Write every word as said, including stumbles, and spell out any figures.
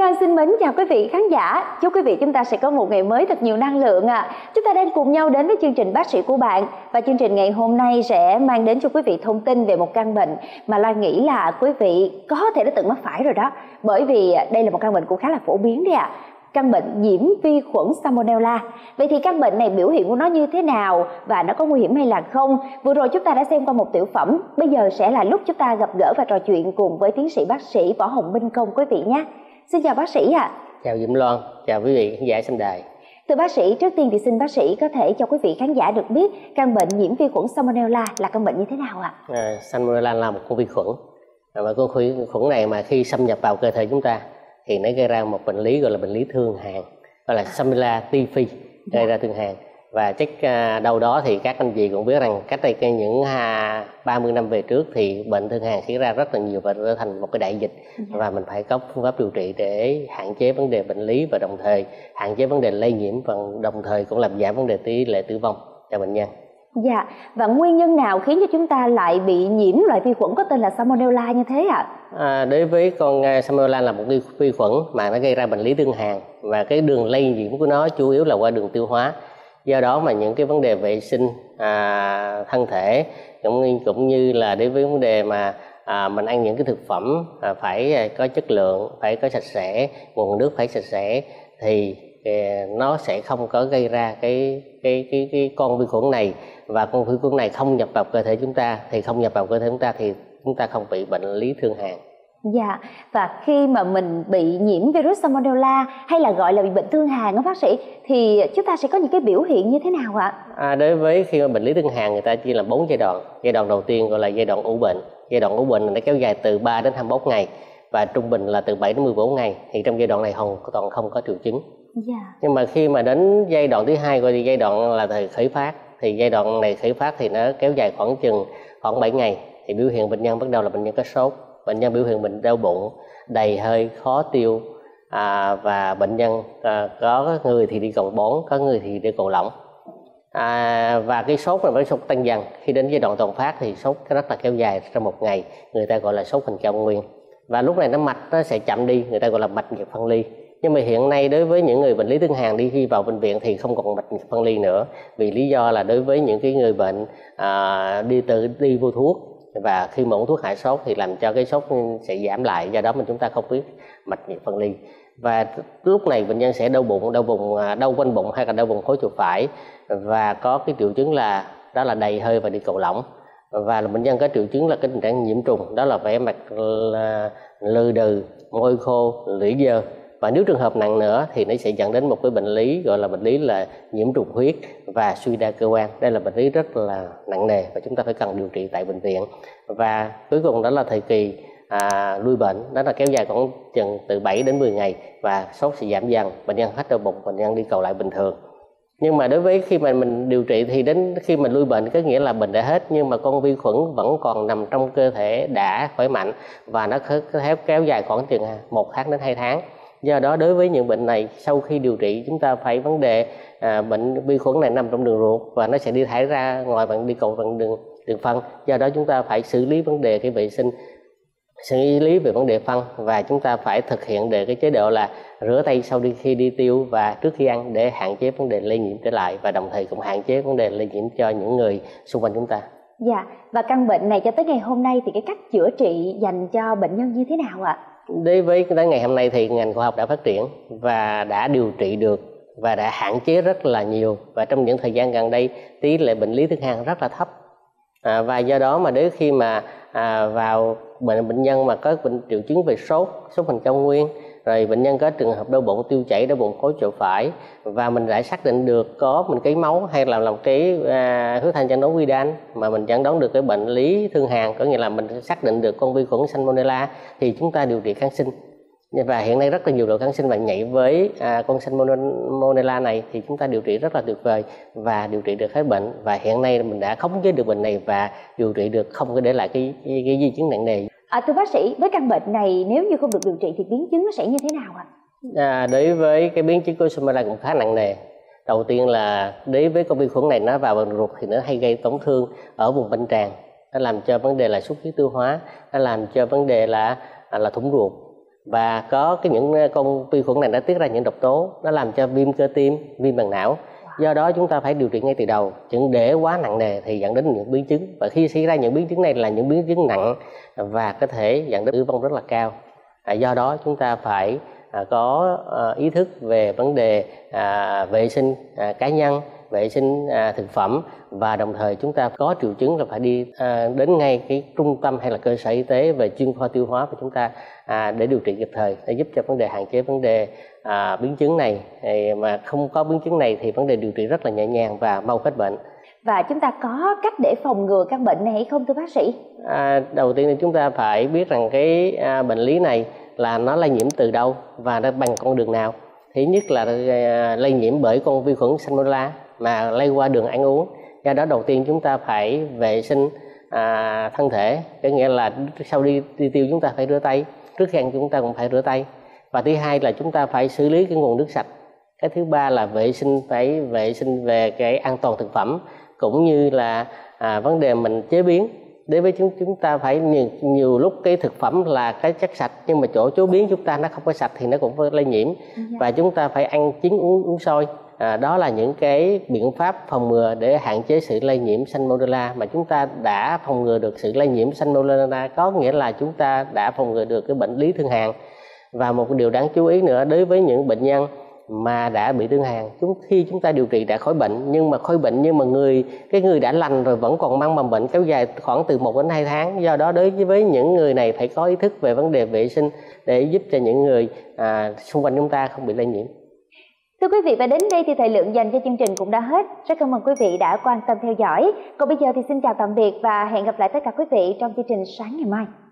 Loan xin mến chào quý vị khán giả. Chúc quý vị chúng ta sẽ có một ngày mới thật nhiều năng lượng ạ. À. Chúng ta đang cùng nhau đến với chương trình Bác sĩ của bạn. Và chương trình ngày hôm nay sẽ mang đến cho quý vị thông tin về một căn bệnh mà Loan nghĩ là quý vị có thể đã từng mắc phải rồi đó. Bởi vì đây là một căn bệnh cũng khá là phổ biến đấy ạ. À. Căn bệnh nhiễm vi khuẩn Salmonella. Vậy thì căn bệnh này biểu hiện của nó như thế nào và nó có nguy hiểm hay là không? Vừa rồi chúng ta đã xem qua một tiểu phẩm. Bây giờ sẽ là lúc chúng ta gặp gỡ và trò chuyện cùng với tiến sĩ bác sĩ Võ Hồng Minh Công quý vị nhé. Xin chào bác sĩ ạ. À. Chào Diễm Loan, chào quý vị khán giả xem đài. Thưa bác sĩ, trước tiên thì xin bác sĩ có thể cho quý vị khán giả được biết căn bệnh nhiễm vi khuẩn Salmonella là căn bệnh như thế nào ạ? À? À, Salmonella là một con vi khuẩn. Và con vi khuẩn này mà khi xâm nhập vào cơ thể chúng ta thì nó gây ra một bệnh lý gọi là bệnh lý thương hàn, gọi là Salmonella typhi, gây ra thương hàn. Và chắc đâu đó thì các anh chị cũng biết rằng cách đây những ba mươi năm về trước thì bệnh thương hàn xảy ra rất là nhiều và trở thành một cái đại dịch. Và mình phải có phương pháp điều trị để hạn chế vấn đề bệnh lý và đồng thời hạn chế vấn đề lây nhiễm và đồng thời cũng làm giảm vấn đề tỷ lệ tử vong cho bệnh nhân. Dạ, và nguyên nhân nào khiến cho chúng ta lại bị nhiễm loại vi khuẩn có tên là Salmonella như thế ạ? À? À, đối với con Salmonella là một vi khuẩn mà nó gây ra bệnh lý thương hàn và cái đường lây nhiễm của nó chủ yếu là qua đường tiêu hóa. Do đó mà những cái vấn đề vệ sinh à, thân thể cũng, cũng như là đối với vấn đề mà à, mình ăn những cái thực phẩm à, phải có chất lượng, phải có sạch sẽ, nguồn nước phải sạch sẽ thì à, nó sẽ không có gây ra cái, cái, cái, cái con vi khuẩn này. Và con vi khuẩn này không nhập vào cơ thể chúng ta thì không nhập vào cơ thể chúng ta thì chúng ta không bị bệnh lý thương hàn. Dạ, và khi mà mình bị nhiễm virus Salmonella hay là gọi là bị bệnh thương hàn đó bác sĩ thì chúng ta sẽ có những cái biểu hiện như thế nào ạ? À, đối với khi mà bệnh lý thương hàn người ta chia làm bốn giai đoạn. Giai đoạn đầu tiên gọi là giai đoạn ủ bệnh. Giai đoạn ủ bệnh này nó kéo dài từ ba đến hai mươi mốt ngày và trung bình là từ bảy đến mười bốn ngày. Thì trong giai đoạn này hoàn toàn không có triệu chứng. Dạ. Nhưng mà khi mà đến giai đoạn thứ hai gọi là giai đoạn là thời khởi phát thì giai đoạn này khởi phát thì nó kéo dài khoảng chừng khoảng bảy ngày thì biểu hiện bệnh nhân bắt đầu là bệnh nhân có sốt. Bệnh nhân biểu hiện bệnh đau bụng, đầy hơi, khó tiêu à, và bệnh nhân à, có người thì đi cầu bón, có người thì đi cầu lỏng. À, và cái sốt là cái sốt tăng dần. Khi đến giai đoạn toàn phát thì sốt rất là kéo dài trong một ngày, người ta gọi là sốt hình cao nguyên. Và lúc này nó mạch nó sẽ chậm đi, người ta gọi là mạch nhịp phân ly. Nhưng mà hiện nay đối với những người bệnh lý thương hàn đi khi vào bệnh viện thì không còn mạch nhịp phân ly nữa. Vì lý do là đối với những cái người bệnh à, đi tự đi mua thuốc và khi mà uống thuốc hạ sốt thì làm cho cái sốt sẽ giảm lại, do đó mà chúng ta không biết mạch nhịp phân ly. Và lúc này bệnh nhân sẽ đau bụng, đau bụng, đau quanh bụng hay là đau bụng khối chuột phải và có cái triệu chứng là đó là đầy hơi và đi cầu lỏng. Và bệnh nhân có triệu chứng là cái tình trạng nhiễm trùng, đó là vẻ mặt lừ đừ, môi khô, lưỡi dơ. Và nếu trường hợp nặng nữa thì nó sẽ dẫn đến một cái bệnh lý gọi là bệnh lý là nhiễm trùng huyết và suy đa cơ quan. Đây là bệnh lý rất là nặng nề và chúng ta phải cần điều trị tại bệnh viện. Và cuối cùng đó là thời kỳ à, lui bệnh, đó là kéo dài khoảng chừng từ bảy đến mười ngày và sốt sẽ giảm dần, bệnh nhân hết đau bụng, bệnh nhân đi cầu lại bình thường. Nhưng mà đối với khi mà mình điều trị thì đến khi mình lui bệnh có nghĩa là bệnh đã hết nhưng mà con vi khuẩn vẫn còn nằm trong cơ thể đã khỏe mạnh và nó kéo dài khoảng chừng một tháng đến hai tháng. Do đó đối với những bệnh này sau khi điều trị chúng ta phải vấn đề à, bệnh vi khuẩn này nằm trong đường ruột và nó sẽ đi thải ra ngoài bằng đi cầu bằng đường đường phân. Do đó chúng ta phải xử lý vấn đề cái vệ sinh, xử lý về vấn đề phân và chúng ta phải thực hiện để cái chế độ là rửa tay sau đi khi đi tiêu và trước khi ăn để hạn chế vấn đề lây nhiễm trở lại và đồng thời cũng hạn chế vấn đề lây nhiễm cho những người xung quanh chúng ta. Dạ, và căn bệnh này cho tới ngày hôm nay thì cái cách chữa trị dành cho bệnh nhân như thế nào ạ? Đối với tới ngày hôm nay thì ngành khoa học đã phát triển và đã điều trị được và đã hạn chế rất là nhiều. Và trong những thời gian gần đây tỷ lệ bệnh lý thương hàn rất là thấp. À, và do đó mà đến khi mà à, vào bệnh bệnh nhân mà có bệnh triệu chứng về sốt, sốt hình cao nguyên, rồi bệnh nhân có trường hợp đau bụng tiêu chảy, đau bụng khối chuột phải và mình đã xác định được có mình cấy máu hay là làm cái à, huyết thanh chẩn đoán quy đan mà mình chẩn đoán được cái bệnh lý thương hàn, có nghĩa là mình xác định được con vi khuẩn Salmonella thì chúng ta điều trị kháng sinh. Và hiện nay rất là nhiều loại kháng sinh và nhạy với à, con Salmonella này thì chúng ta điều trị rất là tuyệt vời và điều trị được hết bệnh. Và hiện nay mình đã khống chế được bệnh này và điều trị được không có để lại cái, cái, cái di chứng nặng nề. À, thưa bác sĩ, với căn bệnh này nếu như không được điều trị thì biến chứng nó sẽ như thế nào ạ? À, đối với cái biến chứng của Salmonella cũng khá nặng nề. Đầu tiên là đối với con vi khuẩn này nó vào đường ruột thì nó hay gây tổn thương ở vùng bệnh tràng, nó làm cho vấn đề là xuất huyết tiêu hóa, nó làm cho vấn đề là là thủng ruột. và có cái những con vi khuẩn này nó tiết ra những độc tố, nó làm cho viêm cơ tim, viêm màng não. Do đó chúng ta phải điều trị ngay từ đầu, chừng để quá nặng nề thì dẫn đến những biến chứng, và khi xảy ra những biến chứng này là những biến chứng nặng và có thể dẫn đến tử vong rất là cao. À, do đó chúng ta phải à, có à, ý thức về vấn đề à, vệ sinh à, cá nhân, vệ sinh à, thực phẩm, và đồng thời chúng ta có triệu chứng là phải đi à, đến ngay cái trung tâm hay là cơ sở y tế về chuyên khoa tiêu hóa của chúng ta à, để điều trị kịp thời, để giúp cho vấn đề hạn chế vấn đề à, biến chứng này. Thì mà không có biến chứng này thì vấn đề điều trị rất là nhẹ nhàng và mau hết bệnh. Và chúng ta có cách để phòng ngừa căn bệnh này hay không thưa bác sĩ? À, đầu tiên thì chúng ta phải biết rằng cái à, bệnh lý này là nó lây nhiễm từ đâu và nó bằng con đường nào. Thứ nhất là à, lây nhiễm bởi con vi khuẩn Salmonella mà lây qua đường ăn uống. Do đó đầu tiên chúng ta phải vệ sinh à, thân thể, có nghĩa là sau đi, đi tiêu chúng ta phải rửa tay, trước khi ăn chúng ta cũng phải rửa tay. Và thứ hai là chúng ta phải xử lý cái nguồn nước sạch. Cái thứ ba là vệ sinh, phải vệ sinh về cái an toàn thực phẩm, cũng như là à, vấn đề mình chế biến. Đối với chúng chúng ta phải nhiều, nhiều lúc cái thực phẩm là cái chất sạch, nhưng mà chỗ chế biến chúng ta nó không có sạch thì nó cũng phải lây nhiễm. Và chúng ta phải ăn chín uống uống sôi. À, đó là những cái biện pháp phòng ngừa để hạn chế sự lây nhiễm Salmonella. Mà chúng ta đã phòng ngừa được sự lây nhiễm Salmonella có nghĩa là chúng ta đã phòng ngừa được cái bệnh lý thương hàn. Và một điều đáng chú ý nữa, đối với những bệnh nhân mà đã bị thương hàn, chúng khi chúng ta điều trị đã khỏi bệnh, nhưng mà khỏi bệnh nhưng mà người cái người đã lành rồi vẫn còn mang mầm bệnh kéo dài khoảng từ một đến hai tháng. Do đó đối với những người này phải có ý thức về vấn đề vệ sinh để giúp cho những người à, xung quanh chúng ta không bị lây nhiễm. Thưa quý vị, và đến đây thì thời lượng dành cho chương trình cũng đã hết. Rất cảm ơn quý vị đã quan tâm theo dõi. Còn bây giờ thì xin chào tạm biệt và hẹn gặp lại tất cả quý vị trong chương trình sáng ngày mai.